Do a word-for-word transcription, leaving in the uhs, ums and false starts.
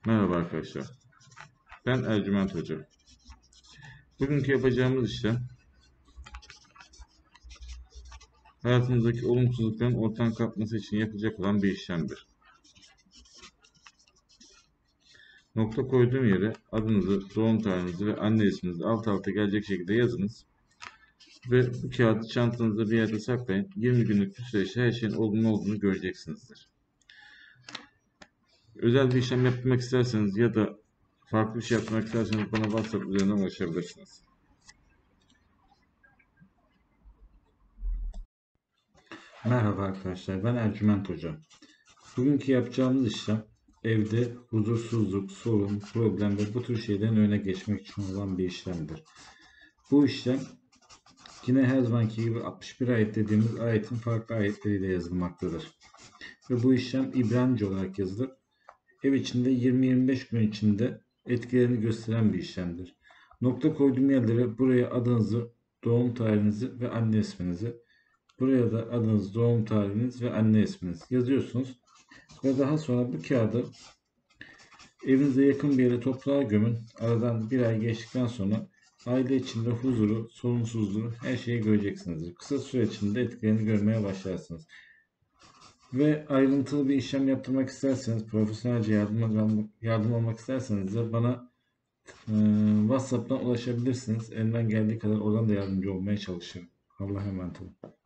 Merhaba arkadaşlar. Ben Ercüment Hoca. Bugünkü yapacağımız işlem hayatınızdaki olumsuzlukların ortadan kalkması için yapılacak olan bir işlemdir. Nokta koyduğum yere adınızı, doğum tarihinizi ve anne isminizi alt alta gelecek şekilde yazınız. Ve bu kağıdı çantanızda bir yerde saklayın. yirmi günlük bir süreçte her şeyin olumlu olduğunu göreceksinizdir. Özel bir işlem yapmak isterseniz ya da farklı bir şey yapmak isterseniz bana WhatsApp üzerinden ulaşabilirsiniz. Merhaba arkadaşlar, ben Ercüment Hoca. Bugünkü yapacağımız işlem evde huzursuzluk, sorun, problem ve bu tür şeylerin önüne geçmek için olan bir işlemdir. Bu işlem yine her zamanki gibi altmış bir ayet dediğimiz ayetin farklı ayetleriyle yazılmaktadır. Ve bu işlem İbranice olarak yazılır. Ev içinde yirmi yirmi beş gün içinde etkilerini gösteren bir işlemdir. Nokta koyduğum yerlere buraya adınızı, doğum tarihinizi ve anne isminizi, buraya da adınız, doğum tarihiniz ve anne isminiz yazıyorsunuz. Ve daha sonra bu kağıdı evinize yakın bir yere toprağa gömün. Aradan bir ay geçtikten sonra aile içinde huzuru, sorumsuzluğu, her şeyi göreceksiniz. Kısa süre içinde etkilerini görmeye başlarsınız. Ve ayrıntılı bir işlem yaptırmak isterseniz, profesyonelce yardım, yardım almak isterseniz de bana e, WhatsApp'tan ulaşabilirsiniz. Elimden geldiği kadar oradan da yardımcı olmaya çalışırım. Allah'a emanet olun.